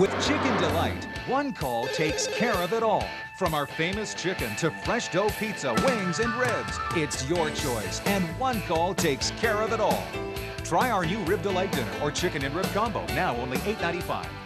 With Chicken Delight, one call takes care of it all. From our famous chicken to fresh dough pizza, wings, and ribs, it's your choice, and one call takes care of it all. Try our new Rib Delight dinner or chicken and rib combo, now only $8.95.